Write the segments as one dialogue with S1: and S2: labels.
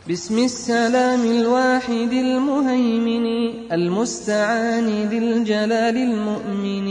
S1: بسم السلام الواحد المهيمن المستعان ذي الجلال المؤمن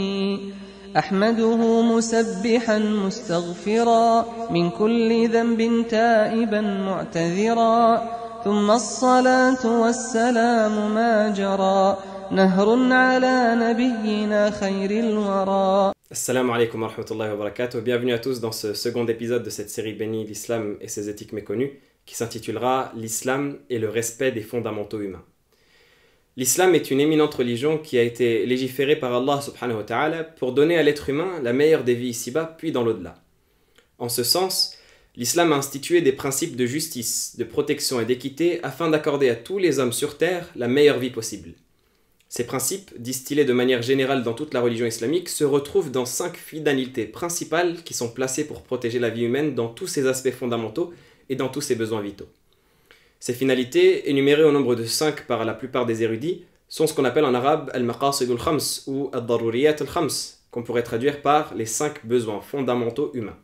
S1: أحمده مسبحا مستغفرا من كل ذنب تائبا معتذرا ثم الصلاة والسلام ما جرى نهر على نبينا خير الورى.
S2: Assalamu alaikum wa rahmatullahi wa barakatuh. Bienvenue à tous dans ce second épisode de cette série bénie l'islam et ses éthiques méconnues qui s'intitulera L'islam et le respect des fondamentaux humains. L'islam est une éminente religion qui a été légiférée par Allah subhanahu wa ta'ala pour donner à l'être humain la meilleure des vies ici-bas puis dans l'au-delà. En ce sens, l'islam a institué des principes de justice, de protection et d'équité afin d'accorder à tous les hommes sur terre la meilleure vie possible. Ces principes, distillés de manière générale dans toute la religion islamique, se retrouvent dans 5 finalités principales qui sont placées pour protéger la vie humaine dans tous ses aspects fondamentaux et dans tous ses besoins vitaux. Ces finalités, énumérées au nombre de 5 par la plupart des érudits, sont ce qu'on appelle en arabe al-maqasid al-khams ou al-daruriyat al-khams, qu'on pourrait traduire par les 5 besoins fondamentaux humains.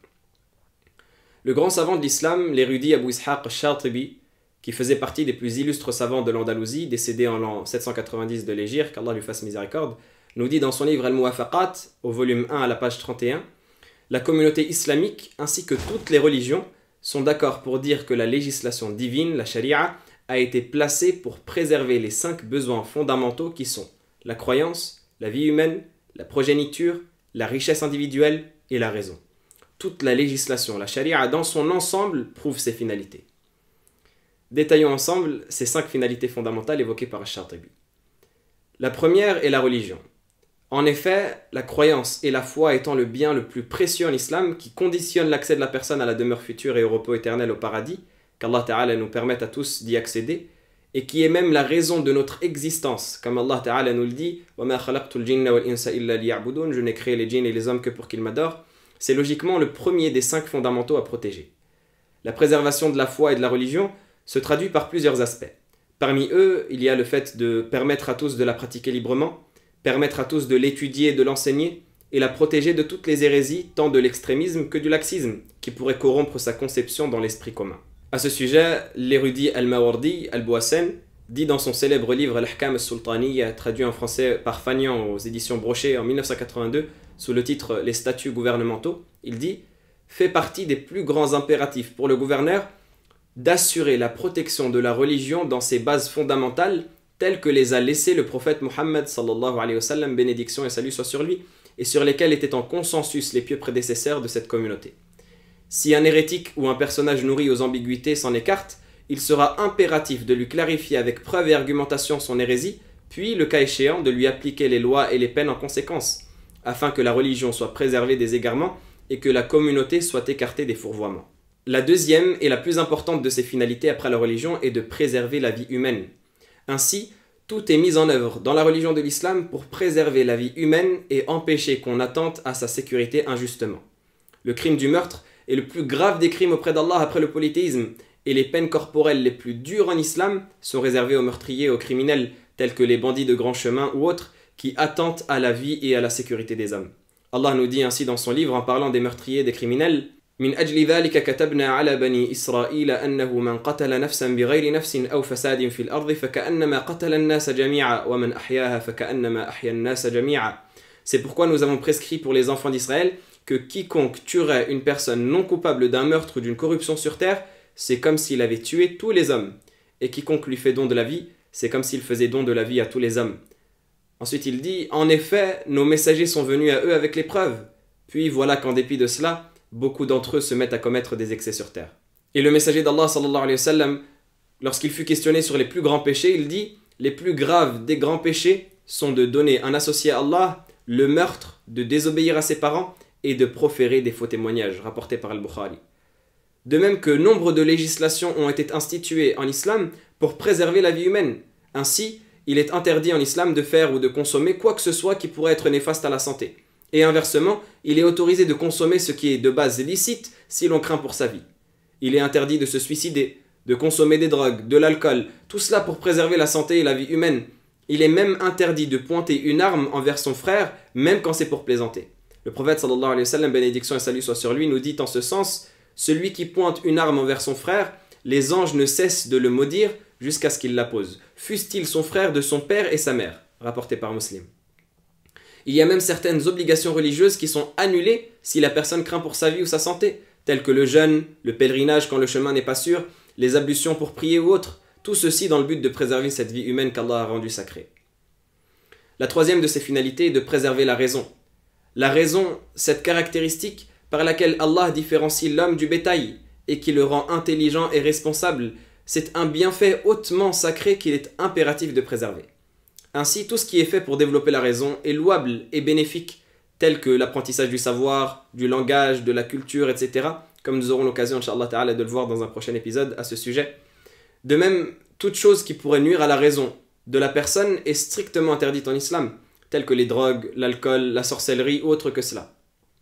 S2: Le grand savant de l'islam, l'érudit Abu Ishaq al-Shatibi, qui faisait partie des plus illustres savants de l'Andalousie, décédé en l'an 790 de l'Hégire, qu'Allah lui fasse miséricorde, nous dit dans son livre Al-Muwafaqat, au volume 1 à la page 31, « La communauté islamique ainsi que toutes les religions sont d'accord pour dire que la législation divine, la charia, a été placée pour préserver les 5 besoins fondamentaux qui sont la croyance, la vie humaine, la progéniture, la richesse individuelle et la raison. Toute la législation, la charia, dans son ensemble, prouve ces finalités. » Détaillons ensemble ces 5 finalités fondamentales évoquées par Ash-Shatibi. La première est la religion. En effet, la croyance et la foi étant le bien le plus précieux en islam qui conditionne l'accès de la personne à la demeure future et au repos éternel au paradis, qu'Allah Ta'ala nous permette à tous d'y accéder, et qui est même la raison de notre existence, comme Allah Ta'ala nous le dit « وَمَا خَلَقْتُ الْجِنَّ وَالْإِنسَ إِلَّا لِيَعْبُدُونَ » Je n'ai créé les djinns et les hommes que pour qu'ils m'adorent. C'est logiquement le premier des 5 fondamentaux à protéger. La préservation de la foi et de la religion se traduit par plusieurs aspects. Parmi eux, il y a le fait de permettre à tous de la pratiquer librement, permettre à tous de l'étudier et de l'enseigner, et la protéger de toutes les hérésies, tant de l'extrémisme que du laxisme, qui pourrait corrompre sa conception dans l'esprit commun. À ce sujet, l'érudit Al-Mawardi, Al-Bouassen, dit dans son célèbre livre Al-Ahkam al-Sultaniya, traduit en français par Fagnan aux éditions Brochet en 1982, sous le titre Les statuts gouvernementaux, il dit « fait partie des plus grands impératifs pour le gouverneur d'assurer la protection de la religion dans ses bases fondamentales telles que les a laissées le prophète Mohammed sallallahu alayhi wa sallam, bénédiction et salut soit sur lui, et sur lesquelles étaient en consensus les pieux prédécesseurs de cette communauté. Si un hérétique ou un personnage nourri aux ambiguïtés s'en écarte, il sera impératif de lui clarifier avec preuve et argumentation son hérésie, puis, le cas échéant, de lui appliquer les lois et les peines en conséquence, afin que la religion soit préservée des égarements et que la communauté soit écartée des fourvoiements. La deuxième et la plus importante de ces finalités après la religion est de préserver la vie humaine. Ainsi, tout est mis en œuvre dans la religion de l'islam pour préserver la vie humaine et empêcher qu'on attente à sa sécurité injustement. Le crime du meurtre est le plus grave des crimes auprès d'Allah après le polythéisme, et les peines corporelles les plus dures en islam sont réservées aux meurtriers et aux criminels, tels que les bandits de grand chemin ou autres, qui attentent à la vie et à la sécurité des hommes. Allah nous dit ainsi dans son livre en parlant des meurtriers et des criminels: من أجل ذلك كتبنا على بني إسرائيل أنه من قتل نفسا بغير نفس أو فساد في الأرض فكأنما قتل الناس جميعا ومن أحياها فكأنما أحيا الناس جميعا. C'est pourquoi nous avons prescrit pour les enfants d'Israël que quiconque tuerait une personne non coupable d'un meurtre ou d'une corruption sur terre, c'est comme s'il avait tué tous les hommes. Et quiconque lui fait don de la vie, c'est comme s'il faisait don de la vie à tous les hommes. Ensuite il dit: en effet, nos messagers sont venus à eux avec les preuves. Puis voilà qu'en dépit de cela, beaucoup d'entre eux se mettent à commettre des excès sur terre. Et le messager d'Allah sallallahu alayhi wa sallam, lorsqu'il fut questionné sur les plus grands péchés, il dit: les plus graves des grands péchés sont de donner un associé à Allah, le meurtre, de désobéir à ses parents et de proférer des faux témoignages, rapportés par Al-Bukhari. De même que nombre de législations ont été instituées en islam pour préserver la vie humaine. Ainsi, il est interdit en islam de faire ou de consommer quoi que ce soit qui pourrait être néfaste à la santé. Et inversement, il est autorisé de consommer ce qui est de base licite si l'on craint pour sa vie. Il est interdit de se suicider, de consommer des drogues, de l'alcool, tout cela pour préserver la santé et la vie humaine. Il est même interdit de pointer une arme envers son frère, même quand c'est pour plaisanter. Le prophète sallallahu alayhi wa sallam, bénédiction et salut soit sur lui, nous dit en ce sens: celui qui pointe une arme envers son frère les anges ne cessent de le maudire jusqu'à ce qu'il la pose. Fût-il son frère de son père et sa mère, rapporté par Muslim. Il y a même certaines obligations religieuses qui sont annulées si la personne craint pour sa vie ou sa santé, telles que le jeûne, le pèlerinage quand le chemin n'est pas sûr, les ablutions pour prier ou autres, tout ceci dans le but de préserver cette vie humaine qu'Allah a rendue sacrée. La troisième de ses finalités est de préserver la raison. La raison, cette caractéristique par laquelle Allah différencie l'homme du bétail et qui le rend intelligent et responsable, c'est un bienfait hautement sacré qu'il est impératif de préserver. Ainsi, tout ce qui est fait pour développer la raison est louable et bénéfique, tel que l'apprentissage du savoir, du langage, de la culture, etc., comme nous aurons l'occasion, Inch'Allah Ta'ala, de le voir dans un prochain épisode à ce sujet. De même, toute chose qui pourrait nuire à la raison de la personne est strictement interdite en islam, telles que les drogues, l'alcool, la sorcellerie ou autre que cela.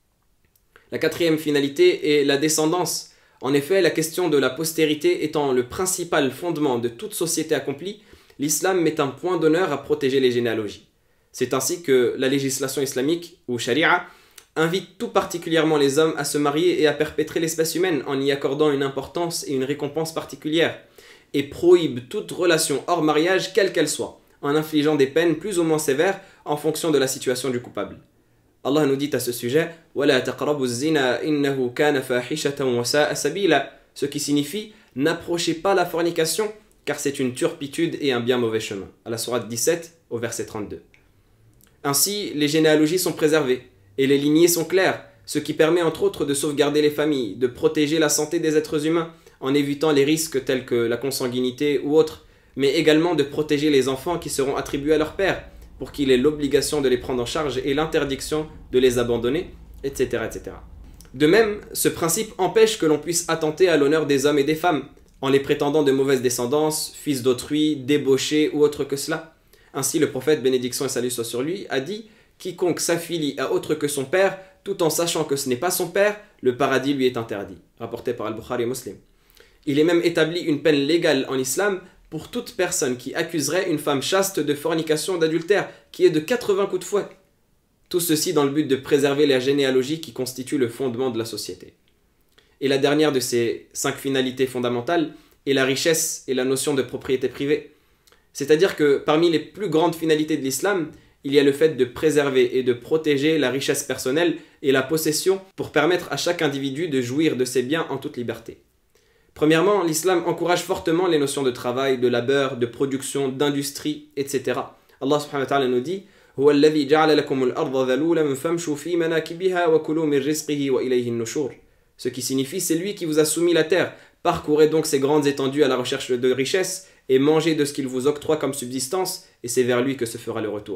S2: La quatrième finalité est la descendance. En effet, la question de la postérité étant le principal fondement de toute société accomplie, l'islam met un point d'honneur à protéger les généalogies. C'est ainsi que la législation islamique, ou sharia, invite tout particulièrement les hommes à se marier et à perpétrer l'espèce humaine en y accordant une importance et une récompense particulières, et prohibe toute relation hors mariage, quelle qu'elle soit, en infligeant des peines plus ou moins sévères en fonction de la situation du coupable. Allah nous dit à ce sujet « وَلَا تَقْرَبُوا الزِّنَا إِنَّهُ كَانَ فَاحِشَةً وَسَاءَ سَبِيلًا » ce qui signifie « n'approchez pas la fornication, car c'est une turpitude et un bien mauvais chemin » à la sourate 17 au verset 32. Ainsi, les généalogies sont préservées et les lignées sont claires, ce qui permet entre autres de sauvegarder les familles, de protéger la santé des êtres humains en évitant les risques tels que la consanguinité ou autres, mais également de protéger les enfants qui seront attribués à leur père, pour qu'il ait l'obligation de les prendre en charge et l'interdiction de les abandonner, etc., etc. De même, ce principe empêche que l'on puisse attenter à l'honneur des hommes et des femmes, en les prétendant de mauvaise descendance, fils d'autrui, débauchés ou autre que cela. Ainsi, le prophète, bénédiction et salut soit sur lui, a dit « Quiconque s'affilie à autre que son père, tout en sachant que ce n'est pas son père, le paradis lui est interdit. » Rapporté par Al-Bukhari et Muslim. Il est même établi une peine légale en islam pour toute personne qui accuserait une femme chaste de fornication ou d'adultère, qui est de 80 coups de fouet. Tout ceci dans le but de préserver la généalogie qui constitue le fondement de la société. Et la dernière de ces 5 finalités fondamentales est la richesse et la notion de propriété privée. C'est-à-dire que parmi les plus grandes finalités de l'islam, il y a le fait de préserver et de protéger la richesse personnelle et la possession pour permettre à chaque individu de jouir de ses biens en toute liberté. Premièrement, l'islam encourage fortement les notions de travail, de labeur, de production, d'industrie, etc. Allah subhanahu wa ta'ala nous dit « هُوَ الَّذِي جَعَلَ لَكُمُ الْأَرْضَ ذَلُولًا فَامْشُوا فِي مَنَاكِبِهَا وَكُلُوا مِنْ رِزْقِهِ وَإِلَيْهِ النُّشُورُ » Ce qui signifie « C'est lui qui vous a soumis la terre. Parcourez donc ces grandes étendues à la recherche de richesses et mangez de ce qu'il vous octroie comme subsistance et c'est vers lui que se fera le retour. »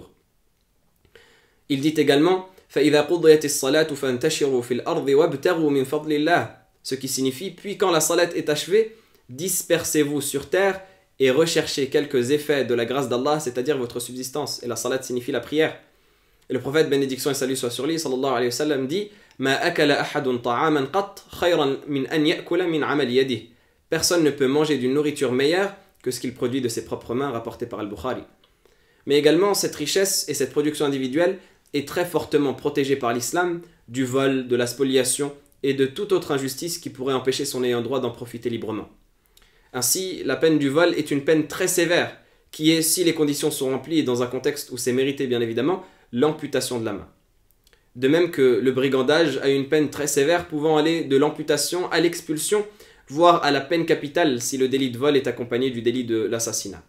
S2: Il dit également « فَإِذَا قُضِيَتِ الصَّلَاةُ فَانْتَشِرُوا فِي الْأَرْضِ وَابْتَغُوا مِنْ فَضْلِ اللَّهِ » Ce qui signifie, puis quand la salat est achevée, dispersez-vous sur terre et recherchez quelques effets de la grâce d'Allah, c'est-à-dire votre subsistance. Et la salat signifie la prière. Et le prophète, bénédiction et salut soit sur lui, sallallahu alayhi wa sallam, dit Ma akala ahadun ta'aman qat khayran min an ya'kula min amal yadihi. Personne ne peut manger d'une nourriture meilleure que ce qu'il produit de ses propres mains, rapporté par Al-Bukhari. Mais également, cette richesse et cette production individuelle est très fortement protégée par l'islam du vol, de la spoliation et de toute autre injustice qui pourrait empêcher son ayant droit d'en profiter librement. Ainsi, la peine du vol est une peine très sévère, qui est, si les conditions sont remplies et dans un contexte où c'est mérité bien évidemment, l'amputation de la main. De même que le brigandage a une peine très sévère pouvant aller de l'amputation à l'expulsion, voire à la peine capitale si le délit de vol est accompagné du délit de l'assassinat.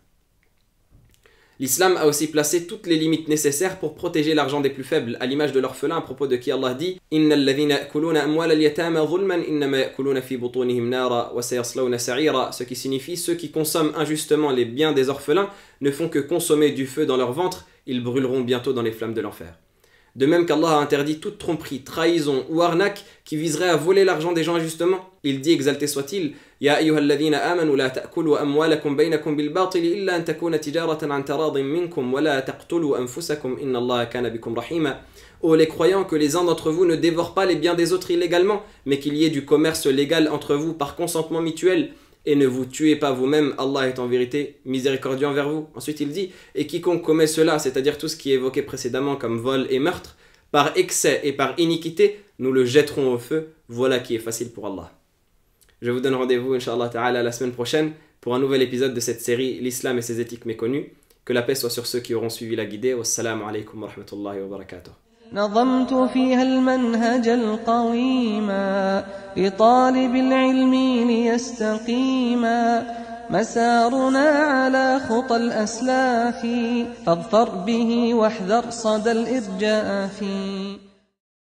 S2: L'islam a aussi placé toutes les limites nécessaires pour protéger l'argent des plus faibles, à l'image de l'orphelin à propos de qui Allah dit « Innal ladhina ya'kuluna amwal al-yatama zulman innama ya'kuluna fi butunihim nara wa sayaslawna sa'ira » ce qui signifie « Ceux qui consomment injustement les biens des orphelins ne font que consommer du feu dans leur ventre, ils brûleront bientôt dans les flammes de l'enfer. » De même qu'Allah a interdit toute tromperie, trahison ou arnaque qui viserait à voler l'argent des gens injustement. Il dit, exalté soit-il, « Ya ayyuhalladhina amanu la ta'kulu amwalakum baynakum bil batili illa an takuna tijaratan an taradin minkum wa la taqtulu anfusakum inna Allaha kana bikum rahima. » Ô les croyants, que les uns d'entre vous ne dévorent pas les biens des autres illégalement, mais qu'il y ait du commerce légal entre vous par consentement mutuel. Et ne vous tuez pas vous-même, Allah est en vérité miséricordieux envers vous. Ensuite il dit, et quiconque commet cela, c'est-à-dire tout ce qui est évoqué précédemment comme vol et meurtre, par excès et par iniquité, nous le jetterons au feu, voilà qui est facile pour Allah. Je vous donne rendez-vous, Inch'Allah Ta'ala, la semaine prochaine pour un nouvel épisode de cette série L'Islam et ses éthiques méconnues. Que la paix soit sur ceux qui auront suivi la guidée. Wassalamu alaikum wa rahmatullahi wa barakatuh.
S1: نظمت فيها المنهج القويما لطالب العلم ليستقيما مسارنا على خطى الأسلاف فاظفر به واحذر صدى الإرجاف